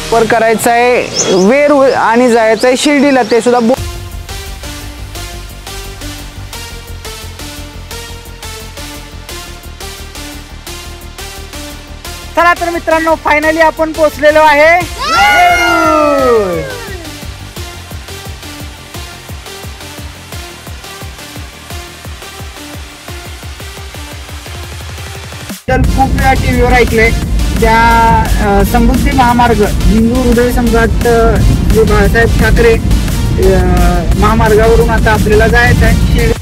वर करायचं आहे वेरूळ आणि जायचं आहे शिर्डीला, ते सुद्धा चला तर मित्रांनो फायनली आपण पोहोचलेलो आहे वेरूळ. तर खूप वेळा टीव्हीवर ऐकलंय त्या समृद्धी महामार्ग हिंदू हृदय सम्राट जे बाळासाहेब ठाकरे महामार्गावरून आता आपल्याला जायचं आहे.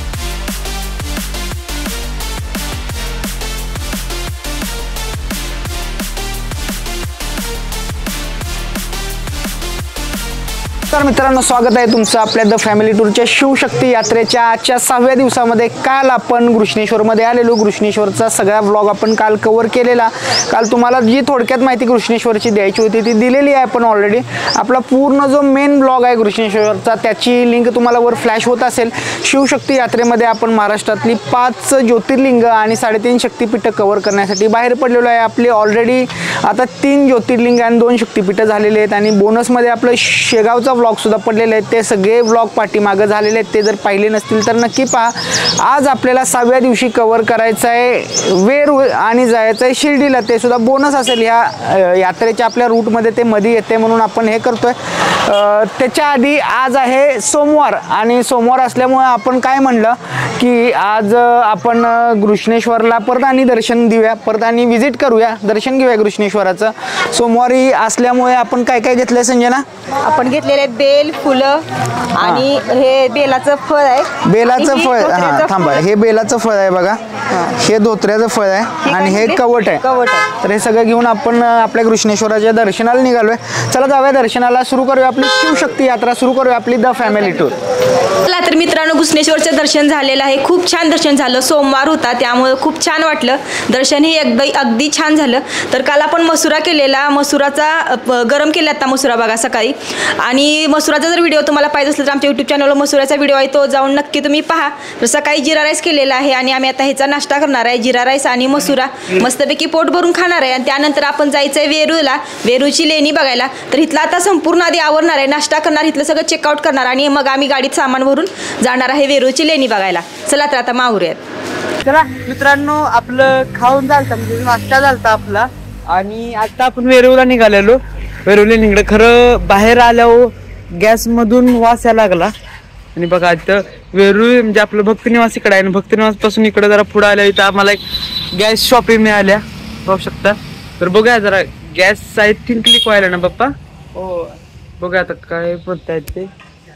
तर मित्रांनो स्वागत आहे तुमचं आपल्या द फॅमिली टूरच्या शिवशक्ती यात्रेच्या आजच्या 6व्या दिवसामध्ये. काल आपण घृष्णेश्वरमध्ये आलेलो. घृष्णेश्वरचा सगळा व्लॉग आपण काल कव्हर केलेला. काल तुम्हाला जी थोडक्यात माहिती घृष्णेश्वरची द्यायची होती ती दिलेली आहे आपण ऑलरेडी. आपला पूर्ण जो मेन ब्लॉग आहे घृष्णेश्वरचा त्याची लिंक तुम्हाला वर फ्लॅश होत असेल. शिवशक्ती यात्रेमध्ये आपण महाराष्ट्रातली 5 ज्योतिर्लिंग आणि 3.5 शक्तिपीठं कव्हर करण्यासाठी बाहेर पडलेलो आहे. आपली ऑलरेडी आता 3 ज्योतिर्लिंग आणि 2 शक्तिपीठं झालेले आहेत आणि बोनसमध्ये आपलं शेगावचा व्लॉग सुद्धा पडलेले आहेत. ते सगळे व्लॉग पाठीमागं झालेले आहेत. ते जर पाहिले नसतील तर नक्की पहा. आज आपल्याला 6व्या दिवशी कव्हर करायचं आहे वेरूळ आणि जायचं आहे शिर्डीला, ते सुद्धा बोनस असेल ह्या यात्रेच्या आपल्या रूटमध्ये. ते मध्ये येते म्हणून आपण हे करतोय. त्याच्या आधी आज आहे सोमवार आणि सोमवार असल्यामुळे आपण काय म्हणलं की आज आपण घृष्णेश्वरला परत आणि दर्शन देऊया, परत आणि व्हिजिट करूया, दर्शन घेऊया घृष्णेश्वराचं. सोमवारी असल्यामुळे आपण काय काय घेतलंय संजना? आपण घेतलेले बेल फुलं आणि हे बेलाचं फळ आहे. बेलाचं फळ, हा थांबा, हे बेलाचं फळ आहे बघा, हे धोत्र्याचं फळ आहे आणि हे कवट आहे. तर हे सगळं घेऊन आपण आपल्या घृष्णेश्वराच्या दर्शनाला निघालोय. चला जाऊया दर्शनाला. सुरू करूया आपली शिवशक्ती यात्रा, सुरू करूया आपली द फॅमिली टूर. चला तर मित्रांनो घृष्णेश्वरचं दर्शन झालेलं आहे. खूप छान दर्शन झालं. सोमवार होता त्यामुळे खूप छान वाटलं. दर्शनही अगदी छान झालं. तर काल आपण मसुरा केलेला, मसुराचा गरम केला आता मसुरा बघा सकाळी. आणि मसुराचा जर व्हिडिओ तुम्हाला पाहिजे असेल तर आमच्या यूट्यूब चॅनलवर मसुराचा व्हिडिओ आहे, तो जाऊन नक्की तुम्ही पहा. तर सकाळी जिरा राईस केलेला आहे आणि आम्ही आता ह्याचा नाश्ता करणार आहे. जिरा राईस आणि मसुरा मस्तपैकी पोट भरून खाणार आहे. आणि त्यानंतर आपण जायचं आहे वेरूळला, वेरूळची लेणी बघायला. तर इथला आता संपूर्ण आधी आवरणार आहे, नाश्ता करणार, इथलं सगळं चेकआउट करणार आणि मग आम्ही गाडीत सामान भरून जाणार आहे वेरूळची लेणी बघायला. चला तर आता माहुऱ्यात. चला मित्रांनो आपलं खाऊन झालता, म्हणजे नाश्ता झालता आपला आणि आता आपण वेरूळला निघालेलो. वेरूळला निघलं. खरं बाहेर आल्यावर गॅस मधून वास यायला लागला आणि बघा इथं वेरूळ म्हणजे आपलं भक्तनिवास इकडे आहे आणि भक्तनिवास पासून इकडे जरा पुढे आल्या इथं आम्हाला एक गॅस शॉपिंग मिळाल्या पाहू शकता. तर बघूया जरा गॅस आय थिंक लीक व्हायला ना पप्पा. हो बघूया आता काय बोलतायत ते.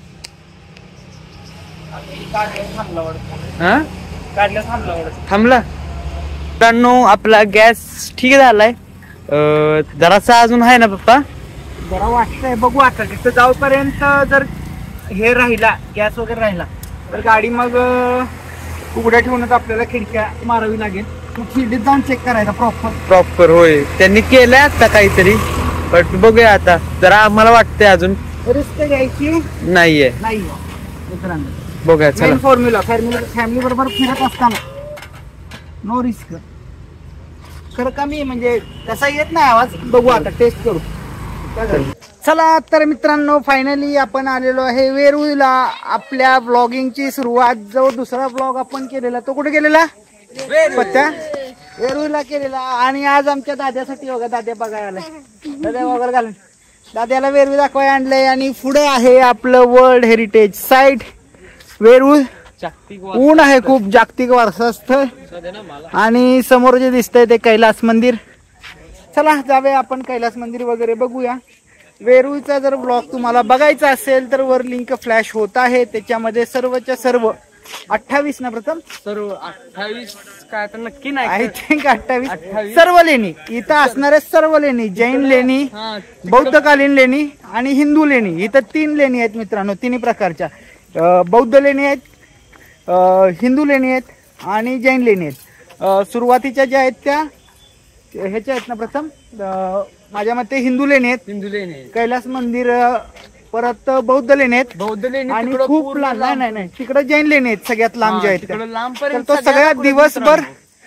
थांबला मित्रांनो आपला गॅस ठीक झालाय. जरासा अजून आहे ना पप्पा, जरा वाटतंय. बघू आता तिथं जाऊपर्यंत जर हे राहिला गॅस वगैरे राहिला तर गाडी मग उघड्या ठेवूनच आपल्याला खिडक्या मारावी लागेल. खिडकीत जाऊन चेक करायचा प्रॉपर. होय त्यांनी केलंय आता काहीतरी, बट बघूया आता. जरा आम्हाला वाटतंय अजून रिस्क घ्यायची नाहीये मित्रांनो. बघूया चला. फॉर्म्युला फॅमिली बरोबर फिरत असताना नो रिस्क. खरं कमी म्हणजे तसा येत नाही आवाज. बघू आता टेस्ट करू. चला तर मित्रांनो फायनली आपण आलेलो आहे वेरूळला. आपल्या ब्लॉगिंगची सुरुवात जो दुसरा ब्लॉग आपण केलेला तो कुठे केलेला? पत्त्या वेरूळला केलेला. आणि आज आमच्या दाद्यासाठी बघा, दाद्या बघायला आलाय. दाद्या वगैरे घालून दाद्याला वेरूळ दाखवाय आणलंय. आणि पुढे आहे आपलं वर्ल्ड हेरिटेज साईट वेरूळ. ऊन आहे खूप, जागतिक वारसा स्थळ. आणि समोर जे दिसतंय ते कैलास मंदिर. चला जाऊया आपण कैलास मंदिर वगैरे बघूया. वेरूळचा जर ब्लॉग तुम्हाला बघायचा असेल तर वर लिंक फ्लॅश होत आहे. त्याच्यामध्ये सर्वच्या सर्व 28 ना प्रथम सर्व 28 काय तर नक्की नाही, आय थिंक 28 सर्व लेणी इथं असणाऱ्या सर्व लेणी, जैन लेणी, बौद्धकालीन लेणी आणि हिंदू लेणी. इथं 3 लेणी आहेत मित्रांनो, 3 प्रकारच्या. बौद्ध लेणी आहेत, हिंदू लेणी आहेत आणि जैन लेणी आहेत. सुरुवातीच्या ज्या आहेत त्या ह्याच्या आहेत ना प्रथम माझ्या मते हिंदू लेणी आहेत. हिंदू लेणी, कैलास मंदिर, परत बौद्ध लेणी आहेत. बौद्ध लेणी आणि खूप लांब नाही तिकडे जैन लेणी आहेत सगळ्यात लांब ज्या आहेत. तो सगळ्या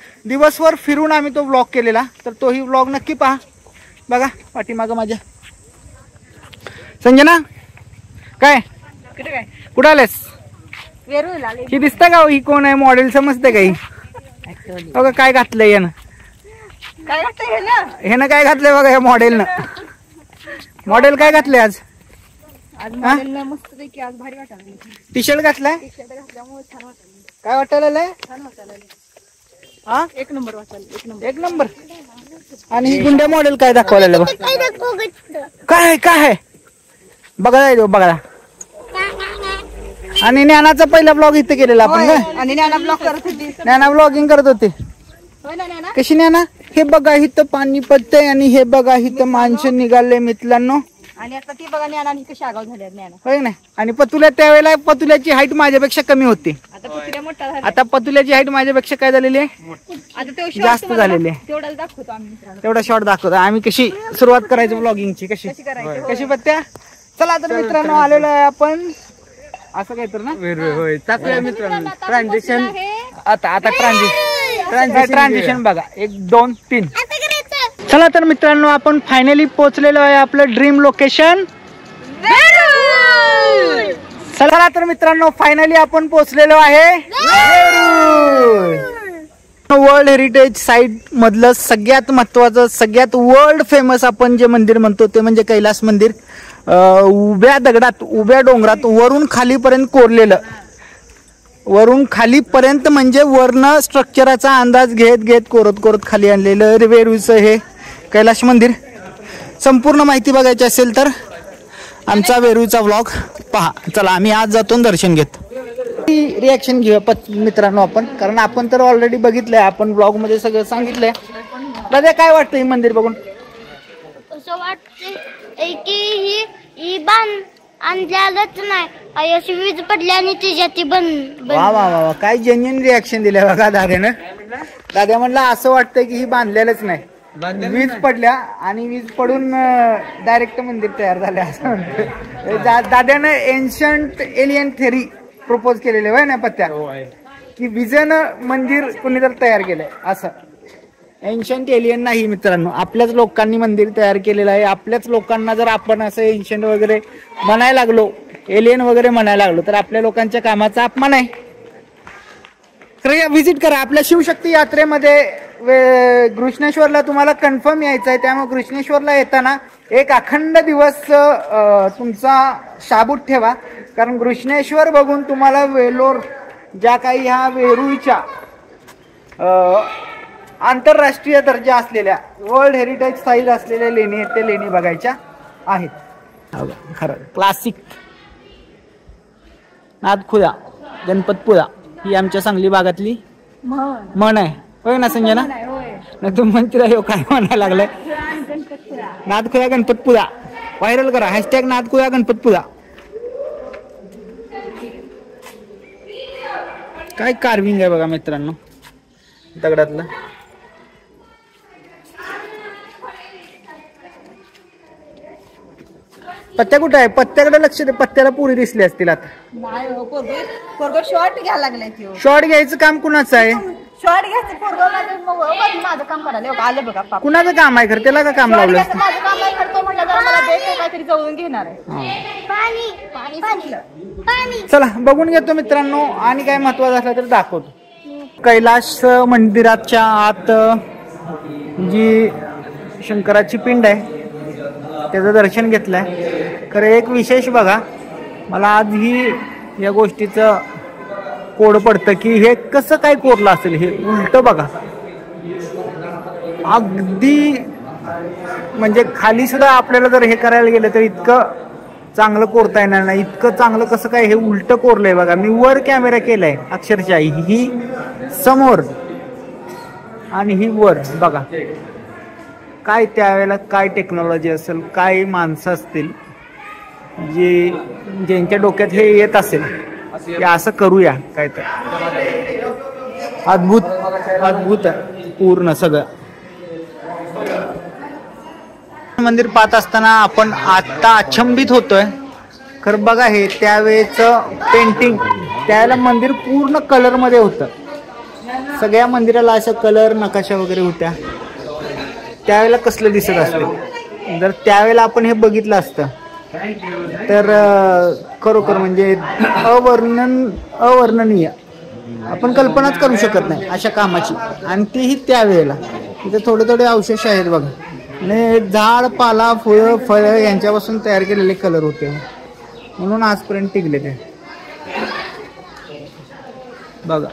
दिवसभर फिरून आम्ही तो व्लॉग केलेला. तर तोही व्लॉग नक्की पहा. बघा पाठीमागं माझ्या संजना काय कुठं आलेस? वेरूळ आले. ही दिसतं का ही कोण आहे मॉडेल समजते का ही? बघा काय घातलंय यानं. काय वाटतं हे ना? ह्यानं काय घातलंय बघा या मॉडेलनं. मॉडेल काय घातलंय आज? आज मॉडेलला मस्त पैकी आज भारी वाटायला. टी शर्ट घातलाय टी-शर्ट घातल्यामुळे छान वाटायला. काय वाटायला? छान वाटायला. हा एक नंबर वाटायला. एक नंबर. एक नंबर. आणि ही गुंड्या मॉडेल काय दाखवायला बघ. काय आहे काय आहे बघा बघा. आणि ज्ञानाचा पहिला ब्लॉग इथे केलेला आपण काय? आणि ज्ञाना ब्लॉग करत होती. ज्ञाना ब्लॉगिंग करत होते. होय ना ज्ञाना? कशी ज्ञाना? हे बघा इथं पाणी पडतंय आणि हे बघा इथं माणसं निघाले मित्रांनो. आणि आता ती बघा ज्ञाना कशी आगाव झाली ज्ञाना. होय ना. आणि पतुल्या त्यावेळेला पतुल्याची हाईट माझ्यापेक्षा कमी होती. आता पतुल्या मोठा झाला. आता पतुल्याची हाईट माझ्यापेक्षा काय झालेली आहे? आता तो जास्त झालेली आहे. तेवढाच दाखवतो आम्ही मित्रांनो. तेवढा शॉर्ट दाखवतो आम्ही कशी सुरुवात करायची ब्लॉगिंगची. कशी कशी पत्त्या. चला तर मित्रांनो आलेलो आहे आपण असं काय तर ना. टाकूया मित्रांनो ट्रान्झॅक्शन. आता ट्रान्झॅक्शन बघा 1 2 3. चला तर मित्रांनो आपण फायनली पोहोचलेलो आहे आपलं ड्रीम लोकेशन. चला तर मित्रांनो फायनली आपण पोहोचलेलो आहे वर्ल्ड हेरिटेज साईट मधलं सगळ्यात महत्वाचं सगळ्यात वर्ल्ड फेमस आपण जे मंदिर म्हणतो ते म्हणजे कैलास मंदिर. उभ्या दगडात उभ्या डोंगरात वरून खालीपर्यंत कोरलेलं. वरून खालीपर्यंत म्हणजे वर्ण स्ट्रक्चराचा अंदाज घेत घेत कोरत खाली आणलेलं वेरूळचं हे कैलास मंदिर. संपूर्ण माहिती बघायची असेल तर आमचा वेरूळचा व्लॉग पहा. चला आम्ही आज जातो दर्शन घेत. रिॲक्शन घेऊया मित्रांनो आपण, कारण आपण तर ऑलरेडी बघितलंय, आपण ब्लॉग मध्ये सगळं सांगितलंय. दादा काय वाटतं हे मंदिर बघून? असं वाटतंय की ही बांध आणल्यालंच नाही, अशी वीज पडली आणि तिच्यात बंद. वा वा वा काय जेन्युइन रिॲक्शन दिलं बघा दाद्यानं. दाद्या म्हणलं असं वाटतंय की ही बांधलेलंच नाही, वीज पडल्या आणि वीज पडून डायरेक्ट मंदिर तयार झाले असं म्हणतोय. दाद्यानं एन्शंट एलियन थेरी प्रपोज केलेले होय ना पत्त्या, की विजेनं मंदिर कोणीतरी तयार केलंय असं. एन्शंट एलियन नाही मित्रांनो, आपल्याच लोकांनी मंदिर तयार केलेलं आहे. आपल्याच लोकांना जर आपण असं एन्शंट वगैरे म्हणायला लागलो, एलियन वगैरे म्हणायला लागलो, तर आपल्या लोकांच्या कामाचा अपमान आहे. तर व्हिजिट करा आपल्या शिवशक्ती यात्रेमध्ये घृष्णेश्वरला. तुम्हाला कन्फर्म यायचं आहे, त्यामुळे घृष्णेश्वरला येताना एक अखंड दिवस तुमचा शाबूत ठेवा, कारण घृष्णेश्वर बघून तुम्हाला वेलोर ज्या काही ह्या वेरूळच्या आंतरराष्ट्रीय दर्जा असलेल्या वर्ल्ड हेरिटेज साईट असलेल्या लेणी ते लेणी बघायच्या आहेत. खरं क्लासिक नादखुदा गणपतपुरा ही आमच्या सांगली भागातली म्हण आहे होय ना संजना? नाही तू म्हणते काय म्हणायला लागलाय? नादखुदा गणपतपुरा व्हायरल करा, हॅशटॅग नादखुदा गणपतपुरा. काय कार्विंग आहे बघा मित्रांनो दगडातलं. पत्त्या कुठं आहे? पत्त्याकडे लक्ष दे, पत्त्याला पुरी दिसली असतील आता. शॉर्ट घ्यायला लागलाय. शॉर्ट घ्यायचं काम कुणाचं आहे? शॉर्ट घ्यायचं माझं काम करायला आलं बघा. कुणाचं काम आहे खरं? त्याला का काम लावलं? माझं काम नाही करतो म्हणलं तर मला भेट काहीतरी जवळून घेणार आहे. चला बघून घेतो मित्रांनो, आणि काय महत्वाचं असलं तर दाखवतो. कैलास मंदिराच्या आत जी शंकराची पिंड आहे त्याचं दर्शन घेतलंय. खरं एक विशेष बघा, मला आज ही या गोष्टीचं कोड पडतं की हे कसं काय कोरलं असेल. हे उलट बघा, अगदी म्हणजे खाली सुद्धा आपल्याला जर हे करायला गेलं तर इतकं चांगलं कोरता येणार नाही. इतकं चांगलं कसं काय हे उलट कोरलंय बघा. मी वर कॅमेरा केलाय अक्षरशः, ही समोर आणि ही वर बघा. काय त्यावेळेला काय टेक्नॉलॉजी असेल, काय माणसं असतील जे ज्यांच्या डोक्यात हे येत असेल की असं करूया काय. तर अद्भुत अद्भुत पूर्ण सगळं मंदिर पाहत असताना आपण आता अचंबित होतोय. खरं बघा हे त्यावेळेचं पेंटिंग, त्यावेळेला मंदिर पूर्ण कलर मध्ये होतं. सगळ्या मंदिराला असं कलर नकाशा वगैरे होत्या. त्यावेळेला कसलं दिसत असतं जर त्यावेळेला आपण हे बघितलं असतं तर खरोखर म्हणजे अवर्णनीय, आपण कल्पनाच करू शकत नाही अशा कामाची, आणि तीही त्यावेळेला. इथे थोडे थोडे अवशेष आहेत बघा, आणि झाड पाला फळ यांच्यापासून तयार केलेले कलर होते, म्हणून आजपर्यंत टिकले ते बघा.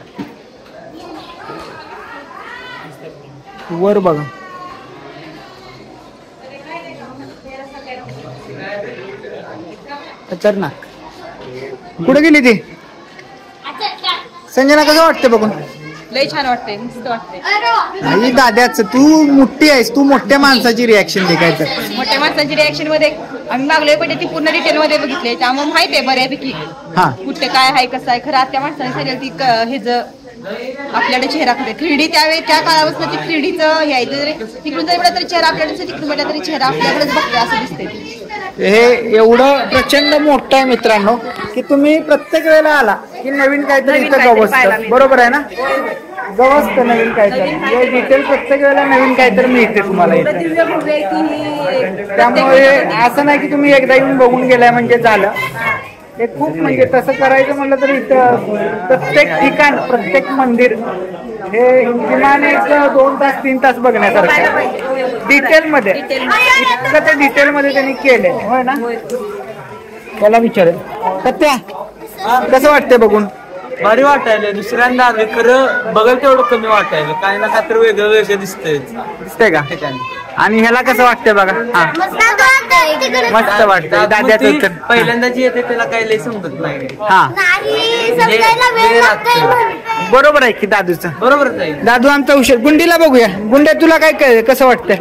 वर बघा, खतरनाक. कुठे गेली ती संजना? कसं वाटतं बघून? लय छान वाटतंय, मस्त वाटतंय. आई दाद्याच, तू मोठी आहेस, तू मोठ्या माणसाची रिॲक्शन दे. काय तर मोठ्या माणसांची रिॲक्शन मध्ये आम्ही मागलोय, पण ती पूर्ण डिटेल मध्ये बघितले, त्यामुळे माहिती आहे बऱ्यापैकी कुठे काय आहे, कसं आहे. खरं त्या माणसाने सांगितलं ती हे ज आपल्याकडे चेहरा करते 3D त्यावेळी त्या काळापासून 3Dचं हे आहे. तिकडून जरी म्हटलं तरी चेहरा आपल्याकडे, तिकडून म्हटलं तरी चेहरा आपल्याकडेच बघते असं दिसते. हे एवढं प्रचंड मोठं आहे मित्रांनो, की तुम्ही प्रत्येक वेळेला आला की नवीन काहीतरी इथं गवसतं. बरोबर आहे ना, गवसतं नवीन काहीतरी, डिटेल प्रत्येक वेळेला नवीन काहीतरी मिळते तुम्हाला इथे. त्यामुळे असं नाही की तुम्ही एकदा येऊन बघून गेलाय म्हणजे झालं. हे खूप म्हणजे तसं करायचं म्हणलं तरी प्रत्येक ठिकाण, प्रत्येक मंदिर हे किमान 1-2 तास 3 तास बघण्यासारखं डिटेलमध्ये. इतकं ते डिटेलमध्ये त्यांनी केले होय ना. त्याला विचारेल सत्या, कसं वाटतंय बघून? भारी वाटायला, दुसऱ्यांदा आले खरं बघल तेवढं कमी वाटायला, काही ना काय तर वेगळं वेगळं दिसतंय का? आणि ह्याला कसं वाटतंय बघा? हा मस्त वाटतंय. दाद्याचं पहिल्यांदा जे येते त्याला काही लय समजत नाही. हा बरोबर आहे की दादूचं, बरोबरच आहे. दादू आमचा हुशार. गुंडीला बघूया. गुंड्या, तुला काय कसं वाटतंय?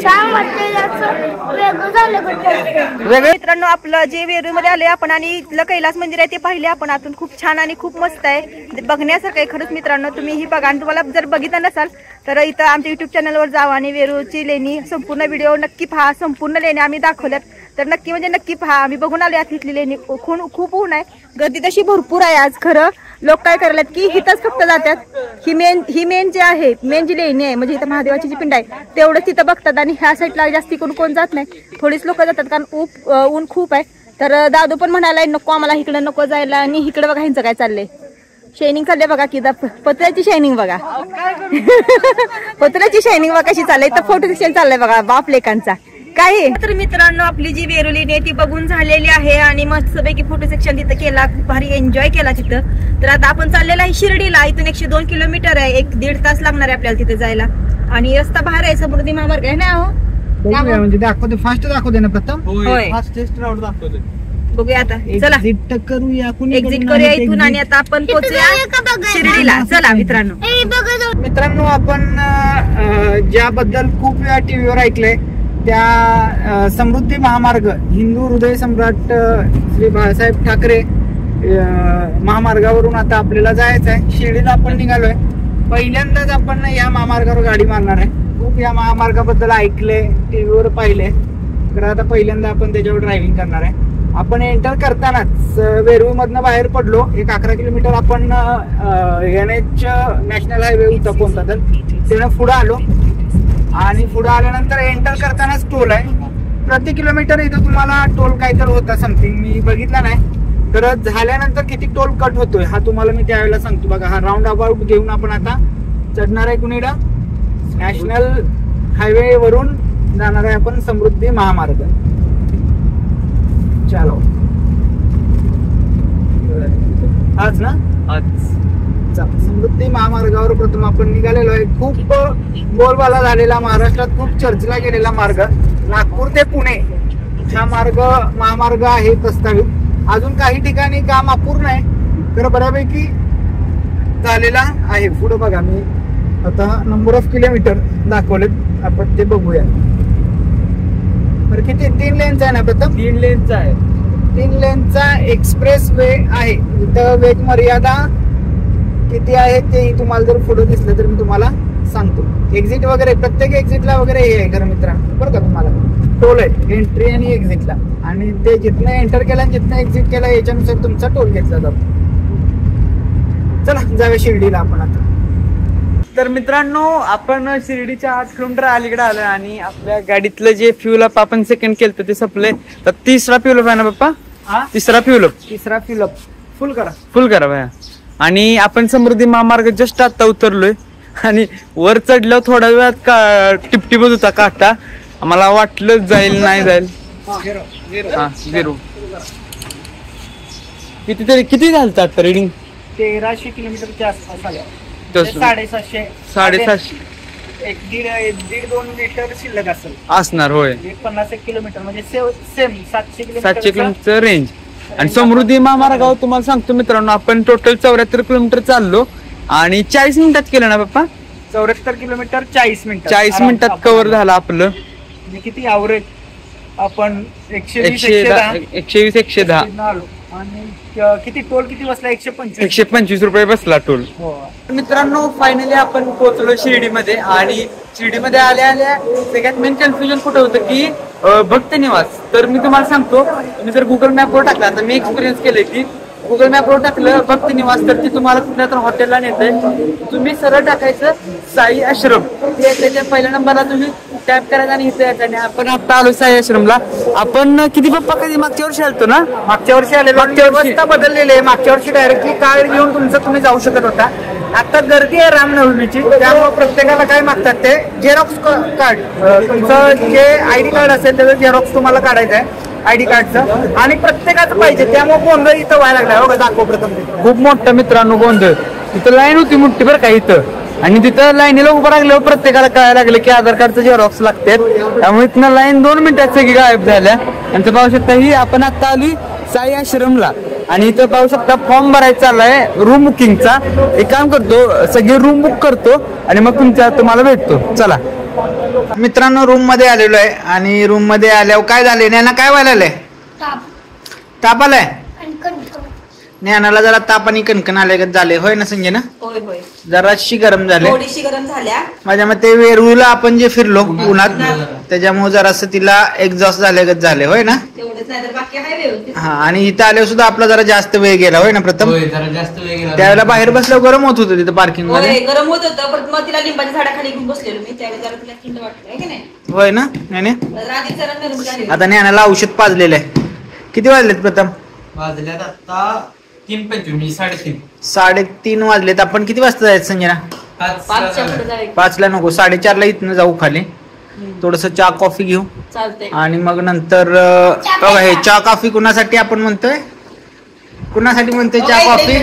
मित्रांनो, आपलं जे वेरूळमध्ये आले आपण आणि इथलं कैलास मंदिर आहे ते पाहिले आपण आतून. खूप छान आणि खूप मस्त आहे, बघण्यासारखं आहे खरंच मित्रांनो. तुम्ही ही बघा, आणि तुम्हाला जर बघितलं नसाल तर इथं आमच्या युट्यूब चॅनलवर जावा आणि वेरूळची लेणी संपूर्ण व्हिडिओ नक्की पहा. संपूर्ण लेणी आम्ही दाखवल्यात, तर नक्की म्हणजे नक्की पहा. आम्ही बघून आलो तिथली लेणी. खूप ऊन आहे, गर्दी तशी भरपूर आहे आज. खरं लोक काय करायला की इथंच फक्त जातात. ही मेन जे आहे, मेन जी लेणी आहे म्हणजे इथं महादेवाची जी पिंड आहे तेवढंच तिथं बघतात, आणि ह्या साईडला जास्ती कोण जात नाही. थोडीच लोक जातात, कारण ऊन खूप आहे. तर दादू पण म्हणालाय नको आम्हाला इकडे नको जायला. आणि इकडे बघा ह्यांचं काय चाललंय, शायनिंग चाललंय बघा की पत्र्याची शायनिंग बघा. पत्र्याची शायनिंग बघा कशी चाललंय. तर फोटो सेक्शन चाललंय बघा बाप लेकांचा काय. तर मित्रांनो, आपली जी वेरूळ लेणी आहे ती बघून झालेली आहे, आणि मस्तपैकी फोटो सेक्शन तिथं केला, खूप भारी एन्जॉय केला तिथं. तर आता आपण चाललेला आहे शिर्डीला. इथून 102 किलोमीटर आहे, 1-1.5 तास लागणार आहे आपल्याला तिथे जायला. आणि रस्ता बाहेर आहे, समृद्धी महामार्ग आहे ना. म्हणजे दाखवते, फास्ट दाखवते ना प्रथम. फास्टेस्ट राऊंड दाखवते. बघूया आता, चला एक्झिट करूया इथून, आणि आता आपण पोहोचूया शिर्डीला. चला मित्रांनो, आपण ज्याबद्दल खूप वेळा टीव्हीवर ऐकलंय त्या समृद्धी महामार्ग, हिंदू हृदय सम्राट श्री बाळासाहेब ठाकरे महामार्गावरून आता आपल्याला जायचं आहे. शिर्डीला आपण निघालोय. पहिल्यांदाच आपण या महामार्गावर गाडी मारणार आहे. खूप या महामार्गाबद्दल ऐकले, टीव्हीवर पाहिले, तर आता पहिल्यांदा आपण त्याच्यावर ड्रायव्हिंग करणार आहे. आपण एंटर करतानाच वेरूळ मधनं बाहेर पडलो. 11 किलोमीटर आपण NH नॅशनल हायवे होता कोणता तर, त्यानं पुढे आलो. आणि पुढे आल्यानंतर एंटर करतानाच टोल आहे. प्रति किलोमीटर इथं तुम्हाला टोल काय तर होता समथिंग, मी बघितला नाही. तर झाल्यानंतर किती टोल कट होतोय हा तुम्हाला मी त्यावेळेला सांगतो. बघा, हा राऊंड अबाउट घेऊन आपण आता चढणार आहे कुणीला नॅशनल हायवे वरून जाणार आहे आपण समृद्धी महामार्ग. चलो, आज ना समृद्धी महामार्गावर प्रथम आपण निघालेलो आहे. खूप बोलबाला झालेला, महाराष्ट्रात खूप चर्चेला गेलेला मार्ग, नागपूर ते पुणे हा महामार्ग आहे प्रस्तावित. अजून काही ठिकाणी काम अपूर्ण आहे, तर बऱ्यापैकी झालेला आहे. पुढे बघा, मी आता नंबर ऑफ किलोमीटर दाखवलेत, आपण ते बघूया. किती 3 लेनचा आहे ना प्रथम? 3 लेनचा आहे. 3 लेनचा एक्सप्रेस वे आहे. इथं वेग मर्यादा किती आहे ते तुम्हाला जर पुढे दिसलं तर मी तुम्हाला सांगतो. एक्झिट वगैरे प्रत्येक एक्झिटला वगैरे हे आहे खरं मित्रांनो, बरं का. तुम्हाला टोल आहे एंट्री आणि एक्झिटला, आणि ते जिथनं एंटर केला आणि जिथनं एक्झिट केला याच्यानुसार तुमचा टोल घेतला जातो. चला जाऊया शिर्डीला आपण आता. तर मित्रांनो आपण शिर्डीच्या 8 किलोमीटर अलीकडे आलोय आणि आपल्या गाडीतलं जे फ्युल अप आपण सेकंड केलं ते संपलंय. तर तिसरा फ्युल अप आहे ना पप्पा? तिसरा फ्युल अप फुल करा भाया. आणि आपण समृद्धी महामार्ग जस्ट आता उतरलोय आणि वर चढलं थोड्या वेळात टिपटिपत होता काटा. आम्हाला वाटलं जाईल नाही जाईल. हा 0 किती झालं आता रिडिंग? 1300 किलोमीटरच्या आसपास आल्या. तसं. 750 एक दीड 2 लिटर शिल्लक असेल असणार. होय 50 किलोमीटर म्हणजे सेम 700 किलोमीटर रेंज. आणि समृद्धी महामार्गावर तुम्हाला सांगतो मित्रांनो आपण टोटल 74 किलोमीटर चाललो आणि 40 मिनिटात केलं ना पप्पा? 74 किलोमीटर 40 मिनिटात कव्हर झालं आपलं. म्हणजे किती ॲव्हरेज आपण 120 110 आलो. आणि किती टोल किती बसला? 125 रुपये बसला टोल. मित्रांनो फायनली आपण पोहोचलो शिर्डीमध्ये. आणि शिर्डीमध्ये आल्या आल्या सगळ्यात मेन कन्फ्युजन कुठं होतं की भक्त निवास. तर मी तुम्हाला सांगतो, तुम्ही जर गुगल मॅपवर टाकला, आता मी एक्सपिरियन्स केले की गुगल मॅपवर टाकलं भक्त निवास तर ती तुम्हाला कुठल्या तर हॉटेलला नेतंय. तुम्ही सरळ टाकायचं साई आश्रम, त्याच्या पहिल्या नंबरला तुम्ही टॅप करायचं आणि इथे यायचं. आणि आपण आता आलो साई आश्रमला. आपण किती पप्पा कधी मागच्या वर्षी आलतो ना? मागच्या वर्षी आले. व्यवस्था बदललेली आहे. मागच्या वर्षी डायरेक्टली कार्ड घेऊन तुम्ही जाऊ शकत होता. आता गर्दी आहे रामनवमीची, त्यामुळे प्रत्येकाला काय मागतात ते झेरॉक्स कार्ड. तुमचं जे आयडी कार्ड असेल त्याचं झेरॉक्स तुम्हाला काढायचं आहे आयडी कार्डचं. आणि प्रत्येकाचं पाहिजे, त्यामुळे गोंधळ इथं व्हायला लागला. हो दाखव प्रथम. खूप मोठा मित्रांनो गोंधळ. तिथं लाईन होती मोठी बरं का इथं. आणि तिथं लाईनीला उभं राहिल्यावर प्रत्येकाला कळायला लागलं की आधार कार्डचं झेरॉक्स लागतात. त्यामुळे इथनं लाईन 2 मिनिटात सगळी गायब झाल्या. आणि पाहू शकता ही आपण आता आली साई आश्रमला. आणि इथं पाहू शकता फॉर्म भरायचा चाललाय रूम बुकिंगचा. एक काम करतो, सगळे रूम बुक करतो आणि मग तुम्हाला भेटतो. चला मित्रांनो रूम मध्ये आलेलो आहे. आणि रूम मध्ये आल्यावर काय झाले, ज्ञाना काय व्हायला आलंय? ताप आलाय. ज्ञानाला जरा ताप आणि कणकण आले झाले. होय ना संजय ना? होय होय जराशी गरम झाले. थोडीशी गरम झाल्या. माझ्या मते वेरूळला आपण जे फिरलो उन्हात त्याच्यामुळे जरासं तिला एक्झॉस्ट झाले झाले. होय ना? तेवढंच नाही तर बाकी आहे व्यवस्थित. हा. आणि इथं आल्यावर सुद्धा आपला जरा जास्त वेळ गेला. होय ना प्रथम? त्यावेळेला बाहेर बसल्यावर गरम होत होतं तिथं पार्किंग मध्ये. गरम होत होतं पण मग तिला लिंबाच्या झाडाखाली घेऊन बसलेलो मी. त्यावेळी जरा तिला थंड वाटलं की नाही? होय ना? नाही आधी जरा गरम झाली. आता ज्ञानाला औषध पाजलेलं आहे. किती वाजलेत प्रथम? वाजल्यात आता 3:25 3:30 वाजलेत. आपण किती वाजता जायचं संजना? 5ला नको, 4:30ला इथनं जाऊ खाली. थोडस चहा कॉफी घेऊ चालतंय. आणि मग नंतर बघा हे चहा कॉफी कुणासाठी आपण म्हणतोय, कुणासाठी म्हणतोय चहा कॉफी?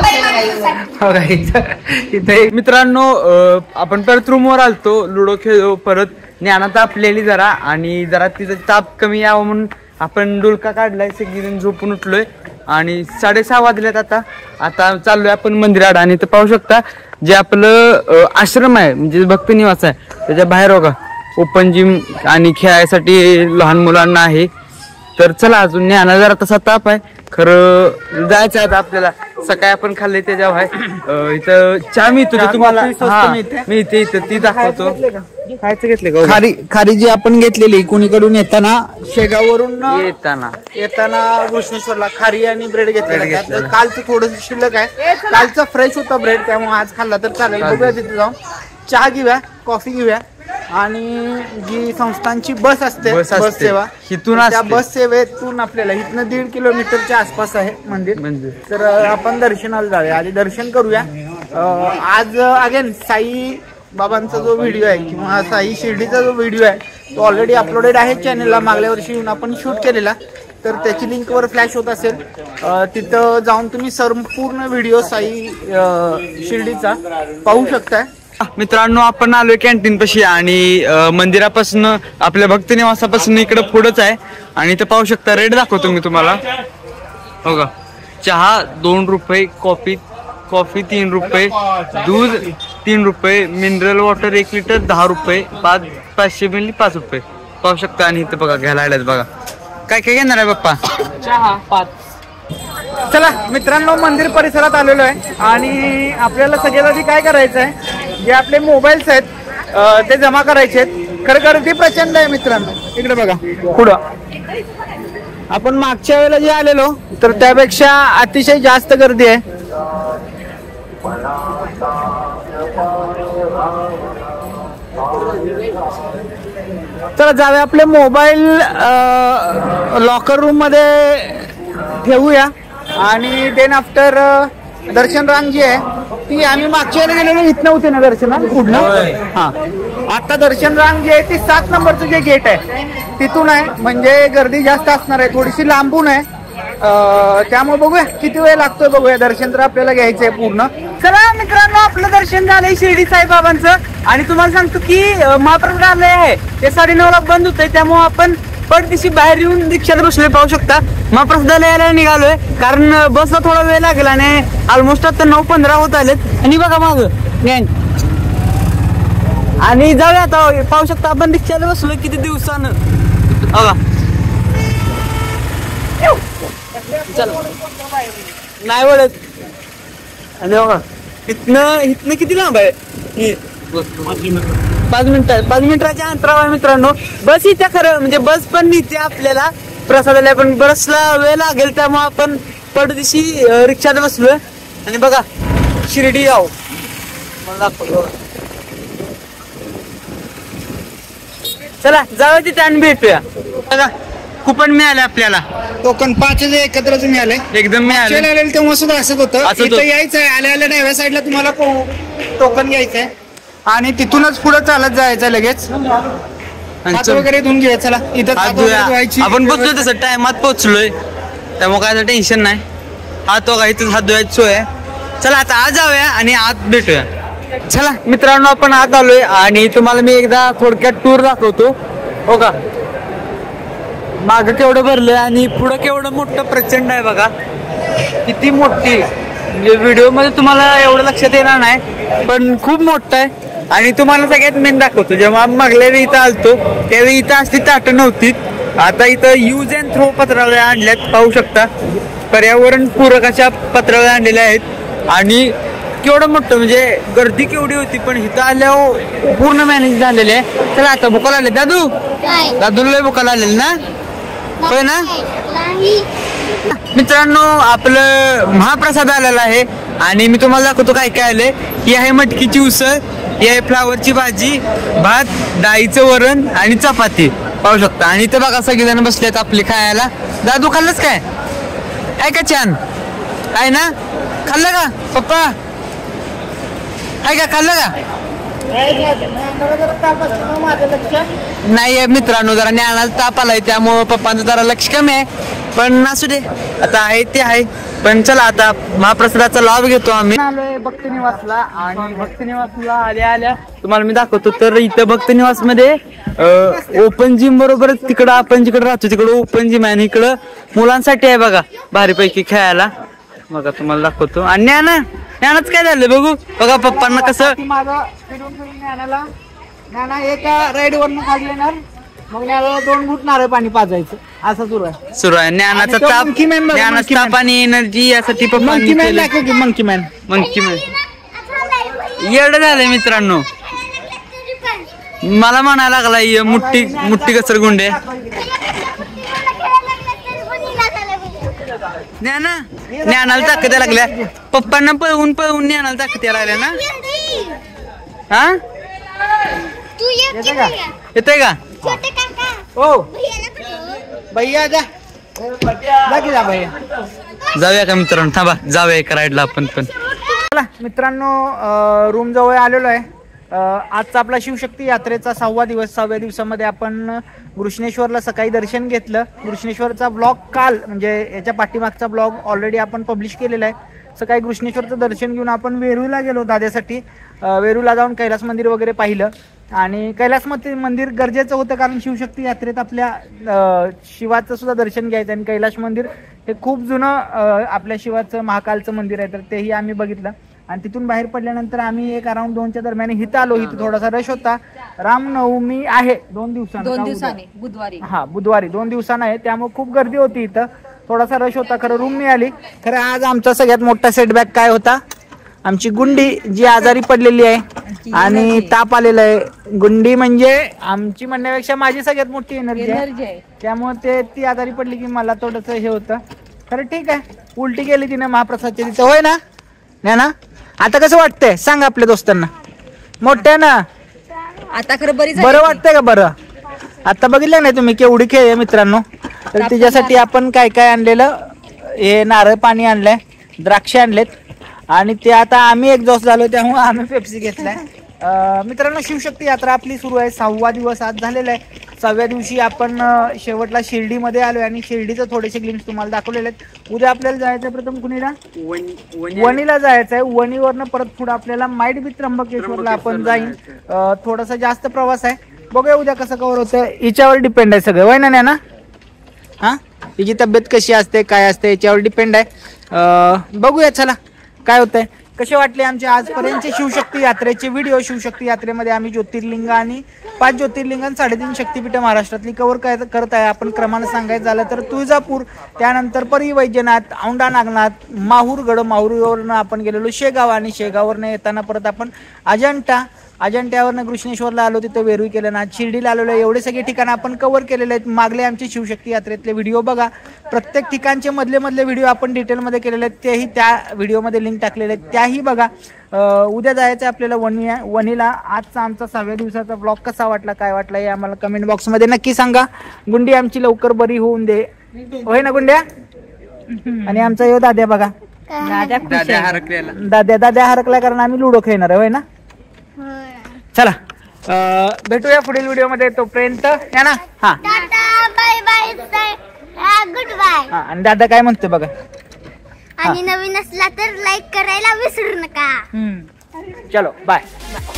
इथे मित्रांनो आपण परत रूमवर आलतो, लुडो खेळलो परत. ज्ञाना तापलेली जरा आणि जरा तिचा ताप कमी यावं म्हणून आपण डुलका काढलाय. सगळीजण झोपून उठलोय आणि 6:30 वाजल्यात. आता चाललोय आपण मंदिरात. आणि इथं पाहू शकता जे आपलं आश्रम आहे म्हणजे भक्त निवास आहे त्याच्या बाहेर बघा ओपन जिम आणि खेळायसाठी लहान मुलांना आहे. तर चला अजून ज्ञाना जरा तसा ताप आहे खरं, जायचं आता आपल्याला. सकाळी आपण खाल्ले त्याच्यावर आहे. इथं चहा मिळतो तुम्हाला मिळते इथं, ती दाखवतो. खायचं घेतले का? खारी जी आपण घेतलेली कोणीकडून येताना, शेगाववरून येताना कृष्णेश्वरला खारी आणि ब्रेड घेतलेलं. कालचं थोडंसं शिल्लक आहे, कालचं फ्रेश होता ब्रेड, त्यामुळे आज खाल्ला तर चालेल. बघूया तिथे जाऊन चहा घेऊया, कॉफी घेऊया. आणि जी संस्थांची बस असते बस सेवा, त्या बस सेवेतून आपल्याला इथनं 1.5 किलोमीटरच्या आसपास आहे मंदिर. तर आपण दर्शनाला जाऊया, आधी दर्शन करूया. आज अगेन साई बाबांचा जो व्हिडिओ आहे किंवा साई शिर्डीचा जो व्हिडिओ आहे तो ऑलरेडी अपलोडेड आहे चॅनलला. मागल्या वर्षी येऊन आपण शूट केलेला, तर त्याची लिंक वर फ्लॅश होत असेल. तिथं जाऊन तुम्ही संपूर्ण व्हिडिओ साई शिर्डीचा पाहू शकताय. मित्रांनो आपण आलोय कॅन्टीन पाशी आणि मंदिरापासून आपल्या भक्त निवासापासून इकडे पुढंच आहे. आणि इथं पाहू शकता रेट दाखवतो मी तुम्हाला. हो का, चहा 2 रुपये, कॉफी 3 रुपये, दूध 3 रुपये, मिनरल वॉटर 1 लिटर 10 रुपये, 500 मिली 5 रुपये पाहू शकता. आणि इथं बघा घ्यायला आल्यात बघा. काय काय घेणार आहे बाप्पा? चहा 5. चला मित्रांनो मंदिर परिसरात आलेलो आहे आणि आपल्याला सगळ्यात आधी काय करायचं आहे, जे आपले मोबाईल्स आहेत ते जमा करायचे आहेत. खरं गर्दी प्रचंड आहे मित्रांनो. इकडे बघा पुढं आपण मागच्या वेळेला जे आलेलो तर त्यापेक्षा अतिशय जास्त गर्दी आहे. चला जाऊया आपले मोबाईल लॉकर रूम मध्ये ठेवूया आणि देन आफ्टर दर्शन रांग जी आहे ती आम्ही मागच्या वेळेला गेलेलो इथनं होते ना दर्शन पुढनं. हा आता दर्शन रांग जी आहे ती 7 नंबरचं जे गेट आहे तिथून आहे, म्हणजे गर्दी जास्त असणार आहे, थोडीशी लांबून आहे. त्यामुळे बघूया किती वेळ लागतोय बघूया. दर्शन तर आपल्याला घ्यायचंय पूर्ण. चला मित्रांनो, आपलं दर्शन झालंय शिर्डी साईबाबांचं आणि तुम्हाला सांगतो की महाप्रसाद आहे ते 9:30ला बंद होतंय, त्यामुळे आपण पडदिशी बाहेर येऊन रिक्षाला बसलोय. पाहू शकता महाप्रसादाला यायला निघालोय कारण बसला थोडा वेळ लागेल आणि ऑलमोस्ट आता 9:15 होत आलेत. आणि बघा माग गँग आणि जाऊया आता. पाहू शकता आपण रिक्षाला बसलोय किती दिवसानं. बघा नाही वळत. आणि बघा इथनं किती लांब आहे? 5 मिनिटाच्या अंतरावर मित्रांनो. बस इथे खरं म्हणजे बस पण नेते आपल्याला प्रसादाला, पण बसला वेळ लागेल त्यामुळे आपण पडदिशी रिक्षात बसलोय. आणि बघा शिर्डी याव मला दाखवतो. चला जाऊया तिथे आणि भेटूया. बघा कुपन मिळाले आपल्याला, टोकन 5 एकत्रच मिळाले. एकदम मिळाले. तेव्हा सुद्धा असंच होतं. इथं यायचंय, आल्या डाव्या साईडला तुम्हाला टोकन घ्यायचंय आणि तिथूनच पुढे चालत जायचं लगेच. हात वगैरे धुवून घ्यायचं. चला इथं आपण पोहोचलोय तसं टायमात पोहोचलोय त्यामुळे काय टेन्शन नाही. हात वगैरे इथं हात धुवायची सोय आहे. चला आता आज जाऊया आणि आत भेटूया. चला मित्रांनो, आपण आत आलोय आणि तुम्हाला मी एकदा थोडक्यात टूर दाखवतो. हो का, मागं केवढं भरलंय आणि पुढं केवढं मोठं प्रचंड आहे. बघा किती मोठी, म्हणजे व्हिडिओ मध्ये तुम्हाला एवढं लक्षात येणार नाही पण खूप मोठं आहे. आणि तुम्हाला सगळ्यात मेन दाखवतो, जेव्हा मागल्या वेळी इथं आलतो त्यावेळी इथं असली ताटं नव्हती. आता इथं यूज अँड थ्रो पत्रावळ्या आणल्यात. पाहू शकता पर्यावरण पूरक अशा पत्रावळ्या आणलेल्या आहेत. आणि केवढं मोठं, म्हणजे गर्दी केवढी होती पण इथं आल्यावर पूर्ण मॅनेज झालेले आहे. चला आता बुकाला आले. दादूला लय बुकाला आलेले ना, होय ना मित्रांनो. आपलं महाप्रसाद आलेला आहे आणि मी तुम्हाला दाखवतो काय काय आलंय. ही आहे मटकीची उसळ, ही आहे फ्लावरची भाजी, भात, डाळीचं वरण आणि चपाती. पाहू शकता. आणि इथं बघा सगळेजण बसलेत आपले खायला. दादू खाल्लंच काय? आहे का छान आहे ना? खाल्लं का पप्पा? आहे का, खाल्लं का? नाही मित्रांनो, जरा ज्ञानाला ताप आलाय त्यामुळं पप्पांचं जरा लक्ष कमी आहे, पण असू दे आता आहे ते आहे. पण चला आता महाप्रसादाचा लाभ घेतो आम्ही. आलोय भक्त निवासला आणि भक्त निवासला आल्या तुम्हाला मी दाखवतो. तर इथं भक्त निवास मध्ये ओपन जिम बरोबरच तिकडं आपण जिकडे राहतो तिकडं ओपन जिम आहे आणि इकडं मुलांसाठी आहे बघा भारीपैकी खेळायला. बघा तुम्हाला दाखवतो. आणि ज्ञानाच काय झालं बघू. बघा पप्पांना कसं माझं फिरून ज्ञाना एका राईड वरनं खाली येणार, मग ज्ञानाला 2 घुट नारळ पाणी पाजायचं असं सुरू आहे. ज्ञानाचा ताप आणि एनर्जी यासाठी मंकी मॅन दाखव की. मंकी मॅन एवढं झालंय मित्रांनो. मला म्हणायला लागलाय मुठ्ठी घसरगुंडे. ज्ञानाला ताकद लागल्या. पप्पांना पळवून ज्ञानाला ताकद यायला लागल्या ना. हा येतोय का? हो भैया जा भैया. जाऊया का मित्रांनो? थांबा जाऊया एका राईडला आपण पण. चला मित्रांनो, रूम जवळ आलेलो आहे. आजचा आपला शिवशक्ती यात्रेचा 6वा दिवस. 6व्या दिवसामध्ये आपण घृष्णेश्वरला सकाळी दर्शन घेतलं. घृष्णेश्वरचा ब्लॉग काल म्हणजे याच्या पाठीमागचा ब्लॉग ऑलरेडी आपण पब्लिश केलेला आहे. सकाळी घृष्णेश्वरचं दर्शन घेऊन आपण वेरूळला गेलो दाद्यासाठी. वेरूळला जाऊन कैलास मंदिर वगैरे पाहिलं आणि कैलास मंदिर गरजेचं होतं कारण शिवशक्ती यात्रेत आपल्या शिवाचं सुद्धा दर्शन घ्यायचं. आणि कैलास मंदिर हे खूप जुनं आपल्या शिवाचं महाकालचं मंदिर आहे, तर तेही आम्ही बघितलं. आणि तिथून बाहेर पडल्यानंतर आम्ही एक अराउंड 2च्या दरम्यान इथं आलो. इथं थोडासा रश होता. रामनवमी आहे 2 दिवसांनी बुधवारी. हा बुधवारी 2 दिवसांना आहे, त्यामुळे खूप गर्दी होती इथं. थोडासा रश होता. खरं रूम मिळाली. खरं आज आमचा सगळ्यात मोठा सेटबॅक काय होता, आमची गुंडी जी आजारी पडलेली आहे आणि ताप आलेला आहे. गुंडी म्हणजे आमची म्हणण्यापेक्षा माझी सगळ्यात मोठी एनर्जी आहे, त्यामुळे ती आजारी पडली की मला थोडंसं हे होतं. खरं ठीक आहे, उलटी गेली तिने महाप्रसादच्या तिथं, होय ना? आता कसं वाटतंय सांग आपल्या दोस्तांना. मोठ्यानं आता खरं बरी झाली बरं ती. वाटतंय का बरं? आता बघितलं नाही तुम्ही केवढी खेळ आहे मित्रांनो. तर तिच्यासाठी आपण काय काय आणलेलं, हे नारळ पाणी आणलंय, द्राक्ष आणलेत आणि ते आता आम्ही एक्झॉस्ट झालो त्यामुळे आम्ही पेप्सी घेतलाय. मित्रांनो शिवशक्ती यात्रा आपली सुरू आहे. 6वा दिवस आज झालेला आहे. 6व्या दिवशी आपण शेवटला शिर्डीमध्ये आलोय आणि शिर्डीचं थोडेसे ग्लिम्स तुम्हाला दाखवलेले आहेत. उद्या आपल्याला जायचं आहे प्रथम कुणीला वणीला जायचं आहे. वणीवरनं परत पुढे आपल्याला माइट बी त्र्यंबकेश्वरला आपण जाईन. थोडासा जास्त प्रवास आहे, बघूया उद्या कसं कव्हर होतं. हिच्यावर डिपेंड आहे सगळं, वय ना हा हिची तब्येत कशी असते काय असते याच्यावर डिपेंड आहे. बघूया चला काय होतंय. कसे वाटले आमचे आजपर्यंतचे शिवशक्ती यात्रेचे व्हिडिओ? शिवशक्ती यात्रेमध्ये आम्ही ज्योतिर्लिंग आणि 5 ज्योतिर्लिंग आणि 3.5 शक्तिपीठ महाराष्ट्रातली कव्हर करत आहे. आपण क्रमानं सांगायचं झालं तर तुळजापूर, त्यानंतर परी वैजनाथ, औंढा नागनाथ, माहूरगड, माहूरवरनं आपण गेलेलो शेगाव आणि शेगाववरनं येताना परत आपण अजंट्यावरनं कृष्णेश्वरला आलो, तिथं वेरूळ केलं ना, शिर्डीला आलेलो. एवढे सगळे ठिकाणं आपण कव्हर केलेले आहेत. मागले आमचे शिवशक्ती यात्रेतले व्हिडिओ बघा. प्रत्येक ठिकाणचे मधले व्हिडिओ आपण डिटेलमध्ये केलेले आहेत, तेही त्या व्हिडिओमध्ये लिंक टाकलेले आहेत, त्याही बघा. उद्या जायचं आपल्याला वणीला. आजचा आमचा 6व्या दिवसाचा ब्लॉग कसा वाटला काय वाटला हे आम्हाला कमेंट बॉक्समध्ये नक्की सांगा. गुंडी आमची लवकर बरी होऊन दे, होय ना गुंड्या? आणि आमचा यो दाद्या बघा, दाद्या हरकला कारण आम्ही लुडो खेळणार आहे, होय ना? चला भेटूया पुढील व्हिडिओ मध्ये. तोपर्यंत या ना. हा बाय बाय गुड बाय. हा आणि दादा काय म्हणतोय बघा. आणि नवीन असला तर लाईक करायला विसरू नका. चलो बाय.